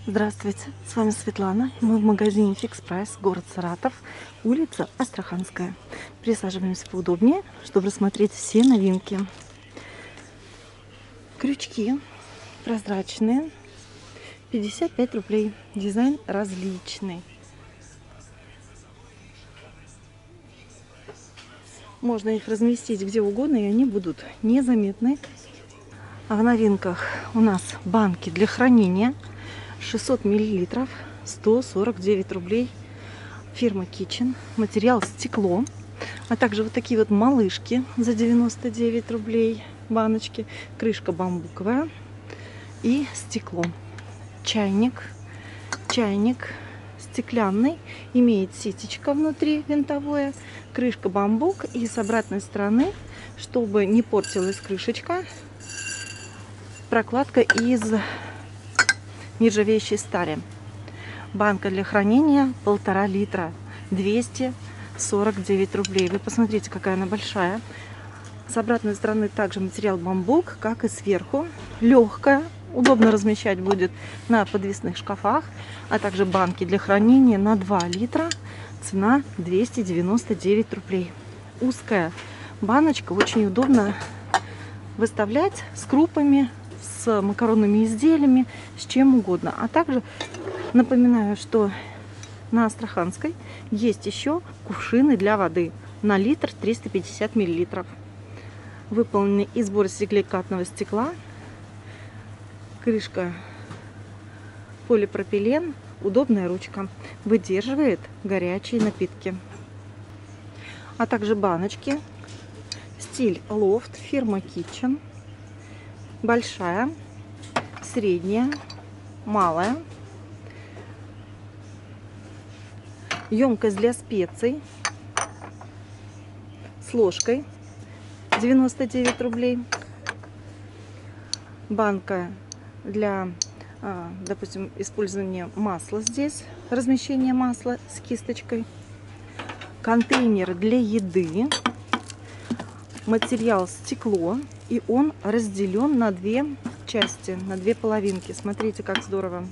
Здравствуйте, с вами Светлана. Мы в магазине Fix Price, город Саратов, улица Астраханская. Присаживаемся поудобнее, чтобы рассмотреть все новинки. Крючки прозрачные, 55 рублей. Дизайн различный. Можно их разместить где угодно, и они будут незаметны. А в новинках у нас банки для хранения 600 миллилитров, 149 рублей. Фирма Kitchen. Материал стекло. А также вот такие вот малышки за 99 рублей баночки. Крышка бамбуковая и стекло. Чайник стеклянный. Имеет ситечко внутри винтовое. Крышка бамбук. И с обратной стороны, чтобы не портилась крышечка, прокладка из нержавеющей стали. Банка для хранения 1,5 литра, 249 рублей. Вы посмотрите, какая она большая. С обратной стороны также материал бамбук, как и сверху. Легкая, удобно размещать будет на подвесных шкафах. А также банки для хранения на 2 литра. Цена 299 рублей. Узкая баночка, очень удобно выставлять с крупами, с макаронными изделиями, с чем угодно. А также напоминаю, что на Астраханской есть еще кувшины для воды на литр 350 миллилитров. Выполнены из боросиликатного стекла. Крышка полипропилен. Удобная ручка. Выдерживает горячие напитки. А также баночки. Стиль лофт. Фирма Kitchen. Большая, средняя, малая. Емкость для специй с ложкой 99 рублей. Банка для, допустим, использования масла здесь, размещение масла с кисточкой. Контейнер для еды. Материал стекло, и он разделен на две части, на две половинки. Смотрите, как здорово.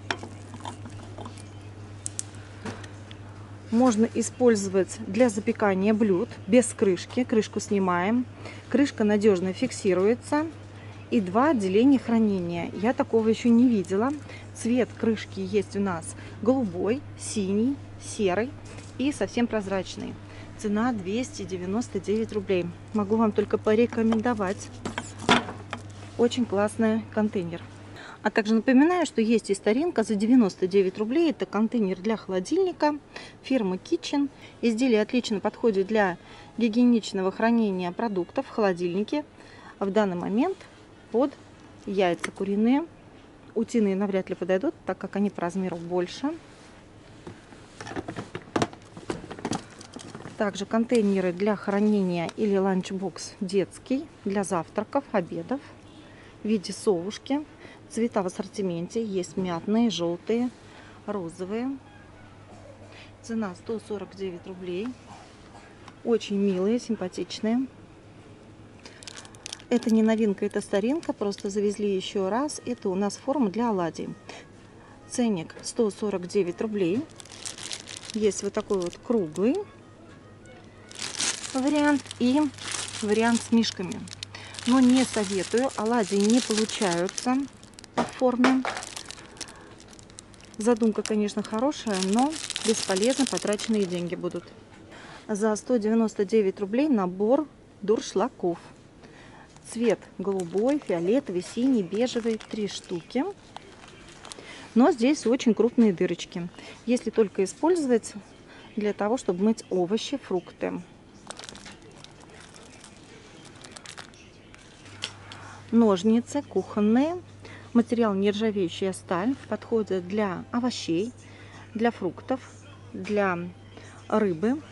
Можно использовать для запекания блюд без крышки. Крышку снимаем. Крышка надежно фиксируется. И 2 отделения хранения. Я такого еще не видела. Цвет крышки есть у нас голубой, синий, серый и совсем прозрачный. Цена 299 рублей. Могу вам только порекомендовать. Очень классный контейнер. А также напоминаю, что есть и старинка за 99 рублей. Это контейнер для холодильника. Фирмы Kitchen. Изделие отлично подходит для гигиеничного хранения продуктов в холодильнике. В данный момент под яйца куриные. Утиные навряд ли подойдут, так как они по размеру больше. Также контейнеры для хранения или ланчбокс детский для завтраков, обедов в виде совушки. Цвета в ассортименте есть мятные, желтые, розовые. Цена 149 рублей. Очень милые, симпатичные. Это не новинка, это старинка. Просто завезли еще раз. Это у нас форма для оладий. Ценник 149 рублей. Есть вот такой вот круглый вариант и вариант с мишками. Но не советую. Оладьи не получаются по форме. Задумка, конечно, хорошая, но бесполезно потраченные деньги будут. За 199 рублей набор дуршлагов. Цвет голубой, фиолетовый, синий, бежевый. 3 штуки. Но здесь очень крупные дырочки. Если только использовать для того, чтобы мыть овощи, фрукты. Ножницы кухонные. Материал нержавеющая сталь. Подходит для овощей, для фруктов, для рыбы.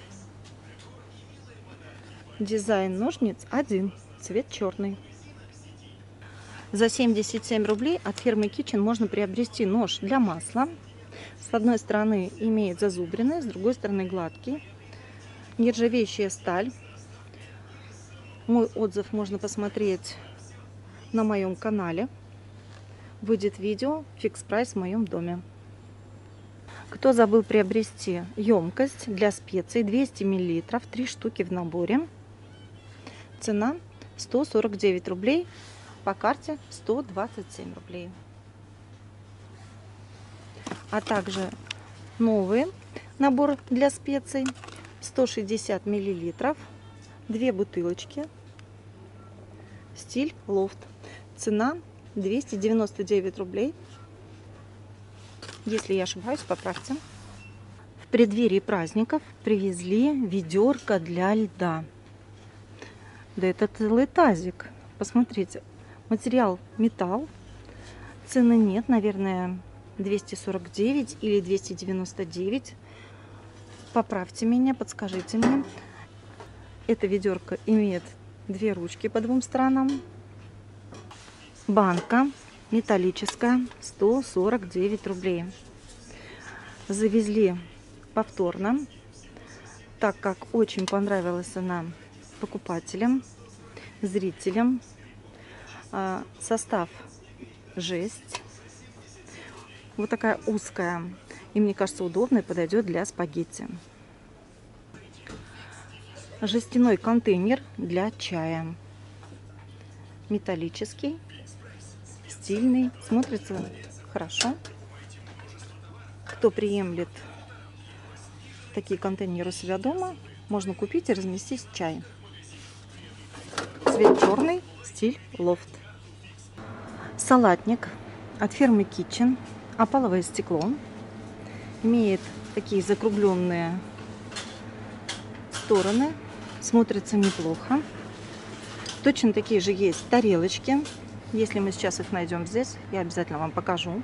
Дизайн ножниц один. Цвет черный. За 77 рублей от фирмы Kitchen можно приобрести нож для масла. С одной стороны имеет зазубрины, с другой стороны гладкий. Нержавеющая сталь. Мой отзыв можно посмотреть на моем канале. выйдет видео фикс прайс в моем доме. Кто забыл приобрести емкость для специй 200 мл, 3 штуки в наборе. Цена 149 рублей, по карте 127 рублей. А также новый набор для специй 160 мл, 2 бутылочки, стиль лофт. Цена 299 рублей. Если я ошибаюсь, поправьте. В преддверии праздников привезли ведерко для льда. Да это целый тазик. Посмотрите, материал металл. Цены нет, наверное, 249 или 299. Поправьте меня, подскажите мне. Это ведерко имеет 2 ручки по 2 сторонам. Банка металлическая, 149 рублей. Завезли повторно, так как очень понравилась она покупателям, зрителям. Состав жесть. Вот такая узкая. И мне кажется, удобно и подойдет для спагетти. Жестяной контейнер для чая. Металлический, стильный, смотрится хорошо. Кто приемлет такие контейнеры у себя дома, можно купить и разместить чай. Цвет черный, стиль лофт. Салатник от фирмы Kitchen. Опаловое стекло. Имеет такие закругленные стороны. Смотрится неплохо. Точно такие же есть тарелочки. Если мы сейчас их найдем здесь, я обязательно вам покажу.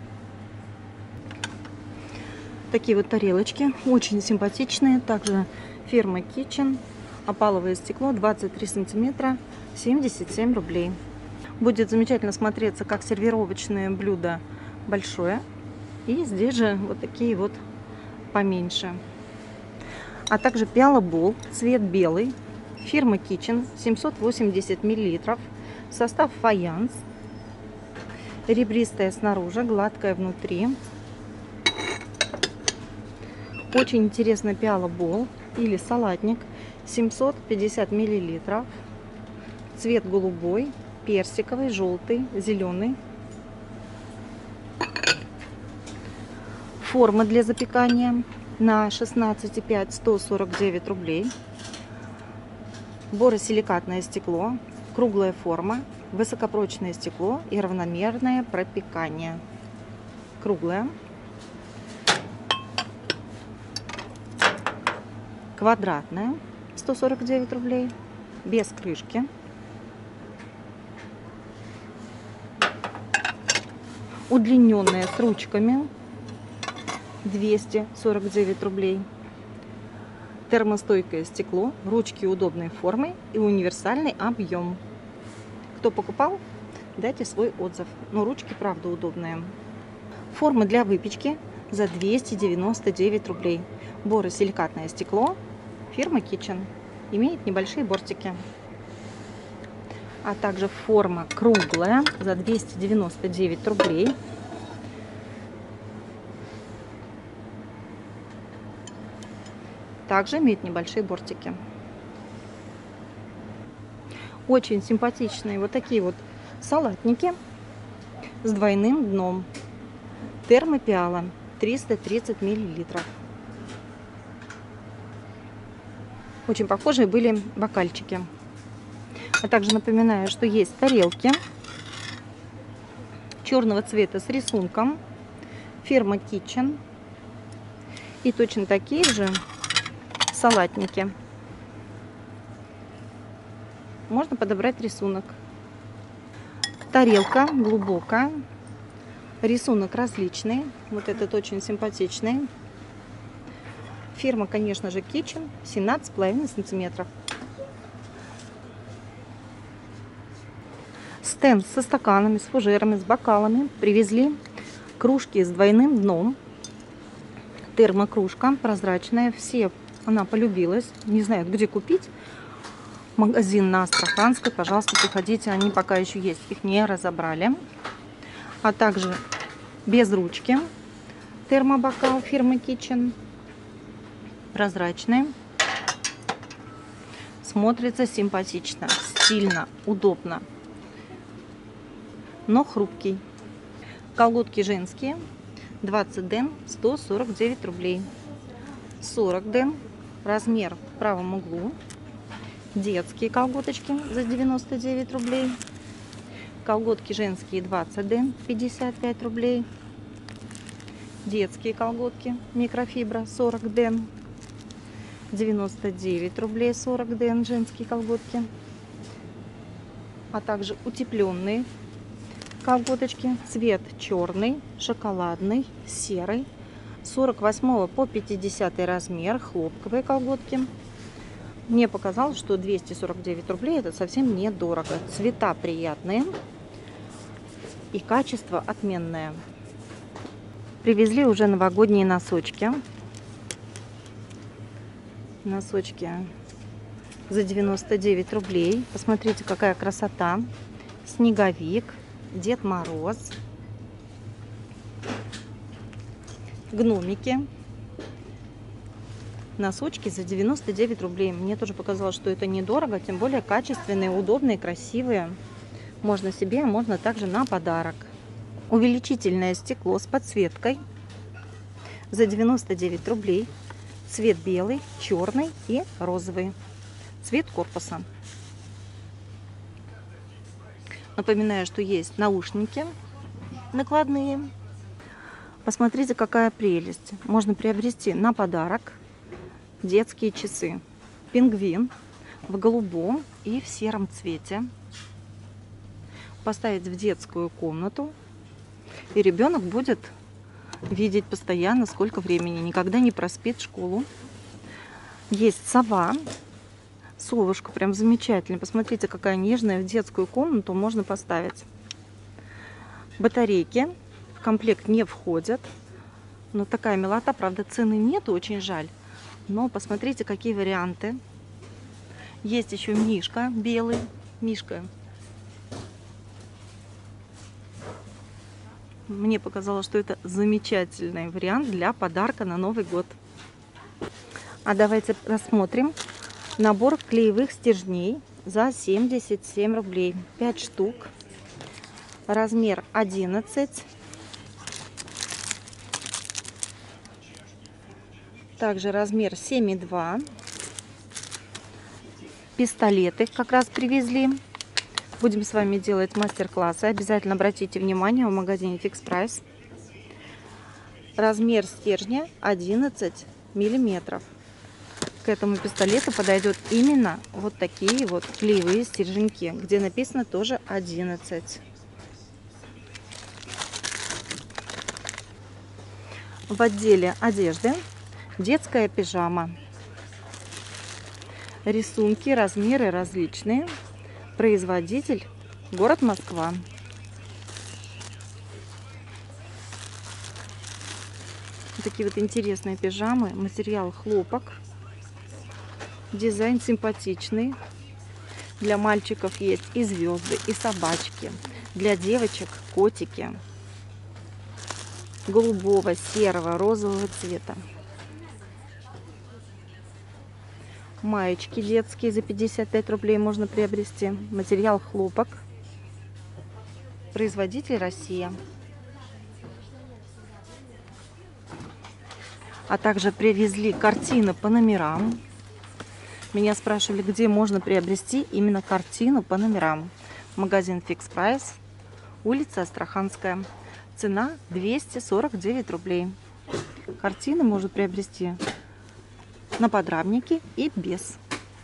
Такие вот тарелочки. Очень симпатичные. Также фирма Kitchen. Опаловое стекло. 23 сантиметра. 77 рублей. Будет замечательно смотреться как сервировочное блюдо большое. И здесь же вот такие вот поменьше. А также пиала-бол, цвет белый, фирма Kitchen, 780 мл, состав фаянс, ребристая снаружи, гладкая внутри. Очень интересный пиала-бол или салатник, 750 мл, цвет голубой, персиковый, желтый, зеленый. Форма для запекания на 16,5, 149 рублей. Боросиликатное стекло, круглая форма, высокопрочное стекло и равномерное пропекание. Круглое. Квадратное, 149 рублей, без крышки. Удлиненное с ручками, 249 рублей. Термостойкое стекло, ручки удобной формы и универсальный объем. Кто покупал, дайте свой отзыв. Но ручки, правда, удобные. Форма для выпечки за 299 рублей. Боросиликатное стекло, фирма Kitchen. Имеет небольшие бортики. А также форма круглая за 299 рублей. Также имеет небольшие бортики. Очень симпатичные вот такие вот салатники с двойным дном. Термопиала, 330 мл. Очень похожие были бокальчики. А также напоминаю, что есть тарелки черного цвета с рисунком. Фирма Kitchen. И точно такие же салатники. Можно подобрать рисунок. Тарелка глубокая. Рисунок различный. Вот этот очень симпатичный. Фирма, конечно же, Kitchen. 17,5 сантиметров. Стенд со стаканами, с фужерами, с бокалами. Привезли кружки с двойным дном. Термокружка прозрачная. Все она полюбилась. Не знают, где купить. Магазин на Астраханской. Пожалуйста, приходите. Они пока еще есть. Их не разобрали. а также без ручки. Термобокал фирмы Kitchen. Прозрачный. Смотрится симпатично, стильно, удобно, но хрупкий. Колготки женские. 20 ден, 149 рублей. 40 ден, размер в правом углу. Детские колготочки за 99 рублей. Колготки женские 20 ден, 55 рублей. Детские колготки микрофибра 40 ден, 99 рублей 40 ден женские колготки. А также утепленные колготочки, цвет черный, шоколадный, серый, 48 по 50 размер, хлопковые колготки. Мне показалось, что 249 рублей это совсем недорого. Цвета приятные и качество отменное. Привезли уже новогодние носочки. Носочки за 99 рублей. Посмотрите, какая красота. Снеговик, Дед Мороз, гномики. Носочки за 99 рублей. Мне тоже показалось, что это недорого, тем более качественные, удобные, красивые. Можно себе, а можно также на подарок. Увеличительное стекло с подсветкой за 99 рублей. Цвет белый, черный и розовый. Цвет корпуса. Напоминаю, что есть наушники накладные. Посмотрите, какая прелесть. Можно приобрести на подарок детские часы. Пингвин в голубом и в сером цвете. Поставить в детскую комнату. И ребенок будет видеть постоянно, сколько времени. Никогда не проспит школу. Есть сова. Совушка прям замечательная. Посмотрите, какая нежная. В детскую комнату можно поставить. Батарейки в комплект не входят. Но такая милота. Правда, цены нету, очень жаль. Но посмотрите, какие варианты. Есть еще мишка белый. Мишка. Мне показалось, что это замечательный вариант для подарка на Новый год. А давайте рассмотрим набор клеевых стержней за 77 рублей. 5 штук. Размер 11. Также размер 7,2. Пистолеты как раз привезли. Будем с вами делать мастер-классы. Обязательно обратите внимание в магазине Fix Price. Размер стержня 11 миллиметров. К этому пистолету подойдет именно вот такие вот клеевые стерженьки, где написано тоже 11. В отделе одежды детская пижама. Рисунки, размеры различные. Производитель город Москва. Вот такие вот интересные пижамы. Материал хлопок. Дизайн симпатичный. Для мальчиков есть и звезды, и собачки. Для девочек котики. Голубого, серого, розового цвета. Маечки детские за 55 рублей можно приобрести. Материал хлопок. Производитель Россия. А также привезли картины по номерам. Меня спрашивали, где можно приобрести именно картину по номерам. Магазин Fix Price, улица Астраханская. Цена 249 рублей. Картины можно приобрести на подрамнике и без.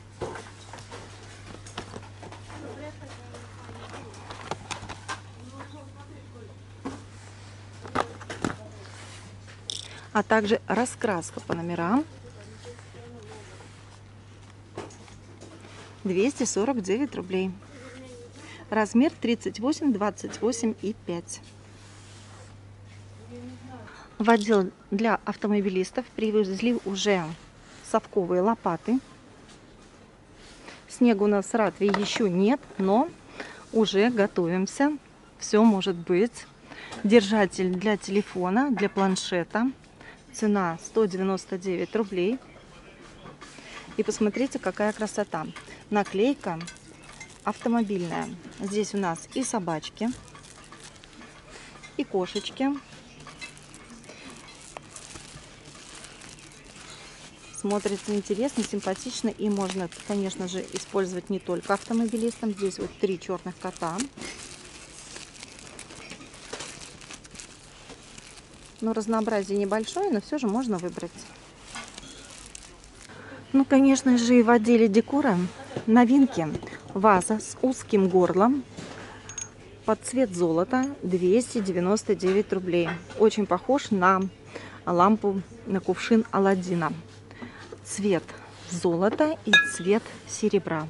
А также раскраска по номерам 249 рублей. Размер 38, 28 и 5. В отдел для автомобилистов привезли уже совковые лопаты. Снега у нас в Саратове еще нет, но уже готовимся. Все может быть. Держатель для телефона, для планшета. Цена 199 рублей. И посмотрите, какая красота. Наклейка автомобильная. Здесь у нас и собачки, и кошечки. Смотрится интересно, симпатично. И можно, конечно же, использовать не только автомобилистам. Здесь вот 3 черных кота. Но разнообразие небольшое, но все же можно выбрать. Ну, конечно же, и в отделе декора новинки. Ваза с узким горлом под цвет золота, 299 рублей. Очень похож на лампу, на кувшин Аладдина. Цвет золота и цвет серебра.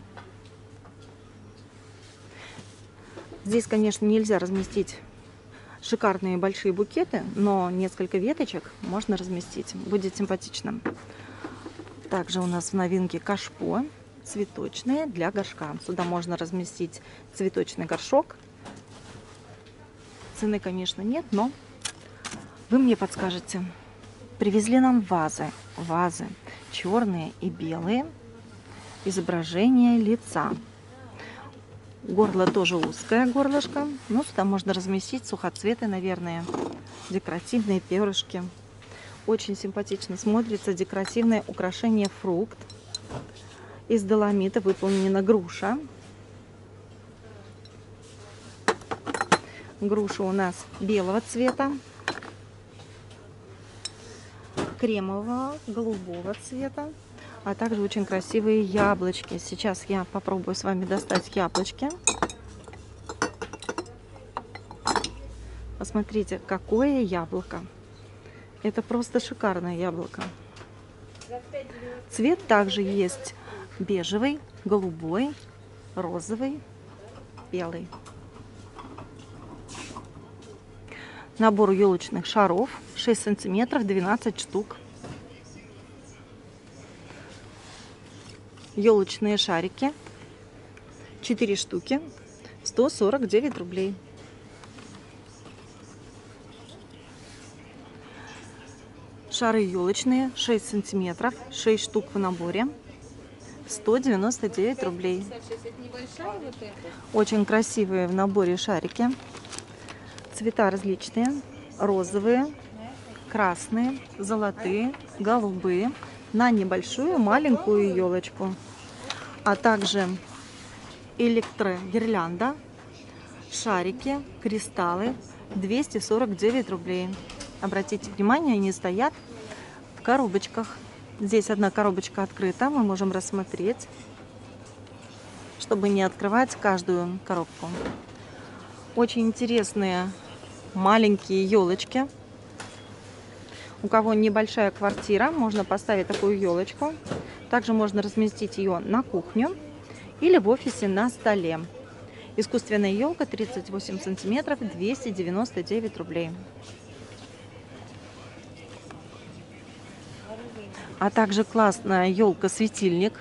Здесь, конечно, нельзя разместить шикарные большие букеты, но несколько веточек можно разместить. Будет симпатично. Также у нас в новинке кашпо цветочное для горшка. Сюда можно разместить цветочный горшок. Цены, конечно, нет, но вы мне подскажете. Привезли нам вазы. Вазы черные и белые. Изображение лица. Горло тоже узкое горлышко. Ну, сюда можно разместить сухоцветы, наверное, декоративные перышки. Очень симпатично смотрится декоративное украшение фрукт. Из доломита выполнена груша. Груша у нас белого цвета, кремового, голубого цвета, а также очень красивые яблочки. Сейчас я попробую с вами достать яблочки. Посмотрите, какое яблоко. Это просто шикарное яблоко. Цвет также есть бежевый, голубой, розовый, белый. Набор елочных шаров 6 сантиметров, 12 штук. Елочные шарики 4 штуки, 149 рублей. Шары елочные 6 сантиметров, 6 штук в наборе, 199 рублей. Очень красивые в наборе шарики. Цвета различные: розовые, красные, золотые, голубые, на небольшую маленькую елочку, а также электрогирлянда, шарики, кристаллы, 249 рублей. Обратите внимание, они стоят в коробочках. Здесь одна коробочка открыта, мы можем рассмотреть, чтобы не открывать каждую коробку. Очень интересные маленькие елочки. У кого небольшая квартира, можно поставить такую елочку. Также можно разместить ее на кухню или в офисе на столе. Искусственная елка 38 сантиметров, 299 рублей. А также классная елка-светильник.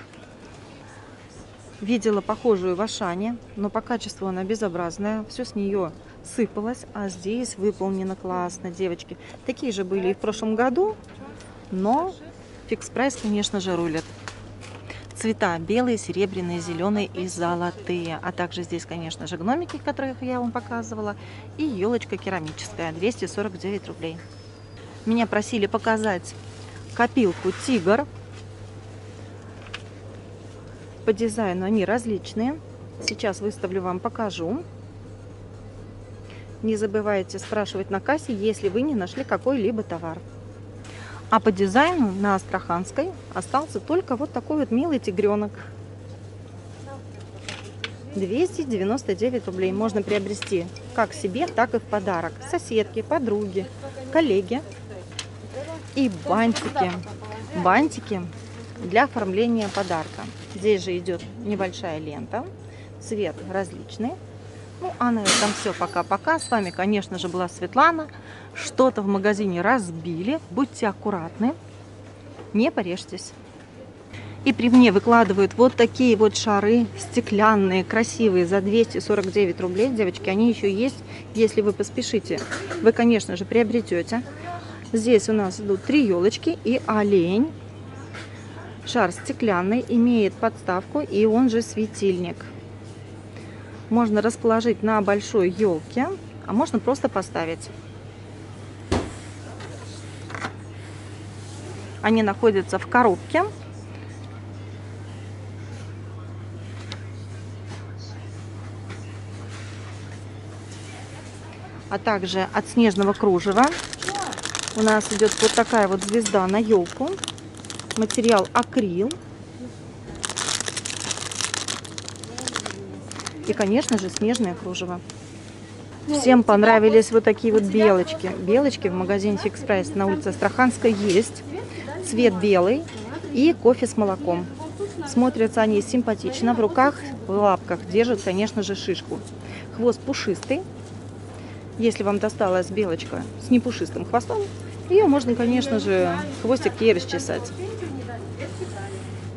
Видела похожую в Ашане, но по качеству она безобразная. Все с нее сыпалось, а здесь выполнено классно, девочки. Такие же были и в прошлом году, но фикс прайс, конечно же, рулит. Цвета белые, серебряные, зеленые и золотые. А также здесь, конечно же, гномики, которых я вам показывала, и елочка керамическая, 249 рублей. Меня просили показать копилку «Тигр». По дизайну они различные. Сейчас выставлю вам, покажу. Не забывайте спрашивать на кассе, если вы не нашли какой-либо товар. А по дизайну на Астраханской остался только вот такой вот милый тигренок. 299 рублей. Можно приобрести как себе, так и в подарок. Соседке, подруге, коллеге. И бантики. Бантики для оформления подарка. Здесь же идет небольшая лента. Цвет различный. Ну, а на этом все. Пока-пока. С вами, конечно же, была Светлана. Что-то в магазине разбили. Будьте аккуратны. Не порежьтесь. И при мне выкладывают вот такие вот шары стеклянные, красивые, за 249 рублей. Девочки, они еще есть. Если вы поспешите, вы, конечно же, приобретете. Здесь у нас идут 3 елочки и олень. Шар стеклянный, имеет подставку и он же светильник. Можно расположить на большой елке, а можно просто поставить. Они находятся в коробке. А также от снежного кружева у нас идет вот такая вот звезда на елку. Материал акрил. И, конечно же, снежное кружево. Всем понравились вот такие вот белочки. Белочки в магазине Fix Price на улице Астраханской есть. Цвет белый и кофе с молоком. Смотрятся они симпатично. В руках, в лапках держат, конечно же, шишку. Хвост пушистый. Если вам досталась белочка с непушистым хвостом, ее можно, конечно же, хвостик ей расчесать.